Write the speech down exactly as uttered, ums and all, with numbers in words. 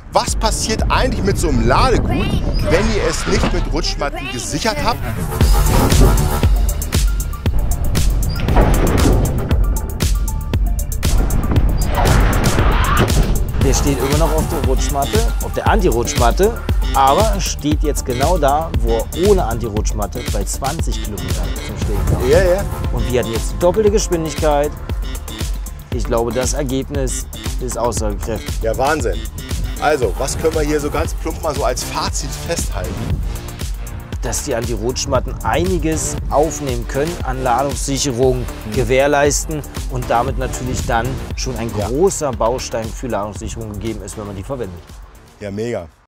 Was passiert eigentlich mit so einem Ladegut, wenn ihr es nicht mit Rutschmatten gesichert habt? Der steht immer noch auf der Rutschmatte, auf der Anti-Rutschmatte, aber steht jetzt genau da, wo er ohne Anti-Rutschmatte bei zwanzig Kilometern zum Stehen war. Ja, ja. Und wir hatten jetzt doppelte Geschwindigkeit. Ich glaube, das Ergebnis ist aussagekräftig. Ja, Wahnsinn. Also, was können wir hier so ganz plump mal so als Fazit festhalten? Dass die Anti-Rutschmatten einiges aufnehmen können, an Ladungssicherung gewährleisten und damit natürlich dann schon ein großer Baustein für Ladungssicherung gegeben ist, wenn man die verwendet. Ja, mega.